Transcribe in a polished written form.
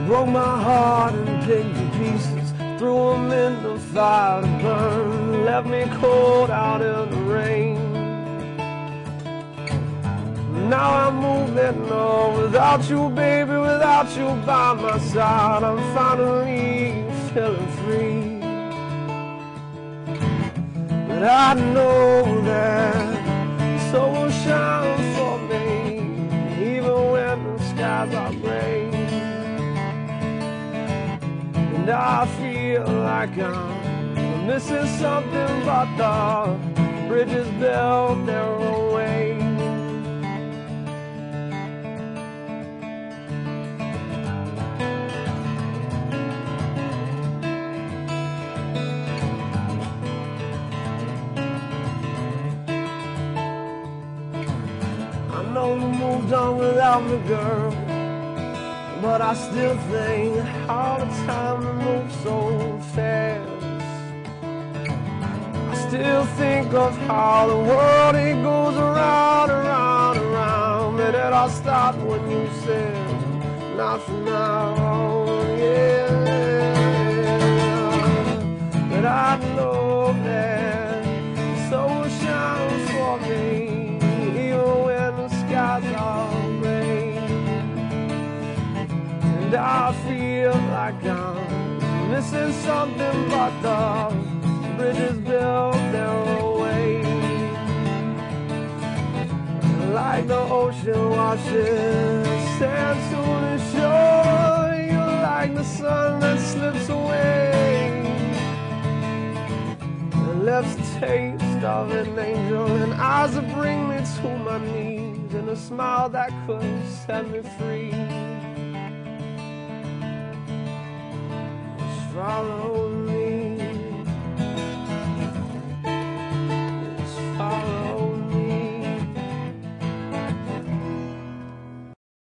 broke my heart and picked the pieces, threw them in the fire to burn, left me cold out in the rain. Now I'm moving on without you, baby, without you by my side. I'm finally feeling free. But I know that the sun will shine for me, even when the skies are gray. And I feel like I'm missing something, but the bridges built their own way. I know you moved on without me, girl, but I still think how the time moves so fast. I still think of how the world, it goes around, around, around, and it all stopped when you said, not for now, yeah. But I know that the sun will shine for me, even when the skies are gray. And I feel like I'm missing something, but the bridges built their own way. Like the ocean washes sand to the shore, you're like the sun that slips away and left a taste of an angel, and eyes that bring me to my knees, and a smile that could set me free. Just follow me.